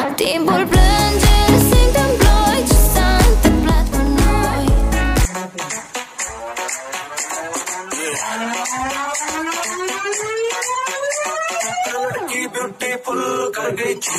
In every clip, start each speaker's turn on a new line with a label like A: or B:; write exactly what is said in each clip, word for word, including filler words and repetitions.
A: Timpul plânge, simt în ploi ce s-a întâmplat cu noi.
B: लड़की beautiful कर गई थी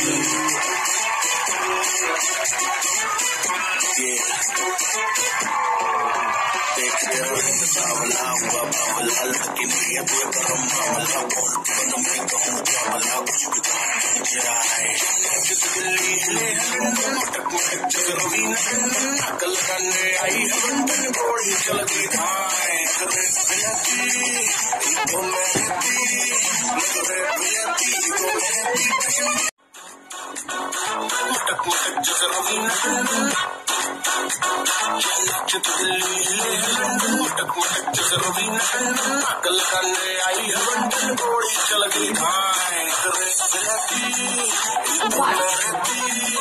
B: देखते बावला हुआ बावला लड़की मेरी अब गरम मामला बोल बंद में कहूँ क्या भला कुछ भी जरा है दिल्ली ले मटक मटक जगरवी नकल करने आई है बंधन घोड़ी चल गई धाए करे प्रियती तो मैं रहती करे प्रियती तो मैं रहती मटक मटक जगरवी दिल्ली ले मटक मटक जगरवी नकल करने आई है बंधन घोड़ी चल गई धाए करे प्रियती तो मैं रहती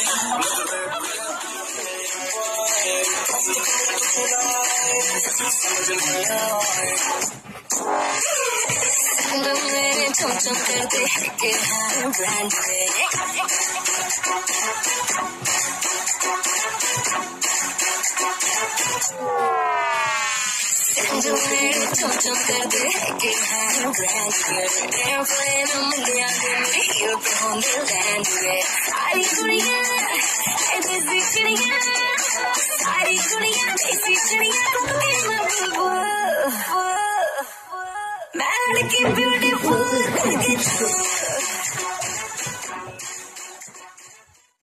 A: मेरे चम चम करते के हैं ब्रांड जो मेरे चम चम करते के हैं ब्रांड एयरप्लेन मंडिया के मेरे हिल पे होंगे लैंड सारी कुड़ियां ऐसी चिड़ियां सारी कुड़ियां ऐसी चिड़ियां मैं लड़की